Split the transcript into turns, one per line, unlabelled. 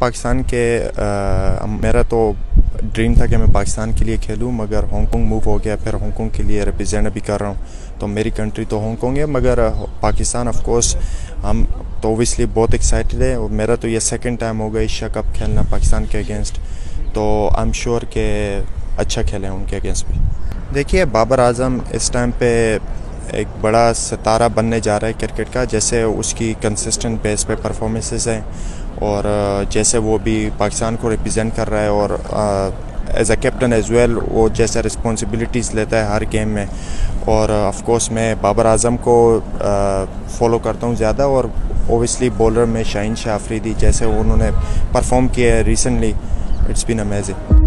पाकिस्तान के मेरा तो ड्रीम था कि मैं पाकिस्तान के लिए खेलूं, मगर हांगकांग मूव हो गया। फिर हांगकांग के लिए रिप्रेजेंट अभी कर रहा हूं। तो मेरी कंट्री तो हांगकांग है, मगर पाकिस्तान ऑफ कोर्स हम तो ओबियसली बहुत एक्साइटेड है। और मेरा तो ये सेकंड टाइम होगा एशिया कप खेलना पाकिस्तान के अगेंस्ट, तो आई एम श्योर कि अच्छा खेले उनके अगेंस्ट भी। देखिए, बाबर आजम इस टाइम पे एक बड़ा सितारा बनने जा रहा है क्रिकेट का। जैसे उसकी कंसिस्टेंट बेस पे परफॉर्मेंसेस हैं और जैसे वो भी पाकिस्तान को रिप्रेजेंट कर रहा है और as a captain as well वो जैसे रिस्पॉन्सिबिलिटीज़ लेता है हर गेम में। और ऑफ कोर्स मैं बाबर आजम को फॉलो करता हूँ ज़्यादा। और ओबियसली बॉलर में शाहीन शाह अफरीदी जैसे उन्होंने परफॉर्म किया है रिसेंटली, इट्स बीन अमेजिंग।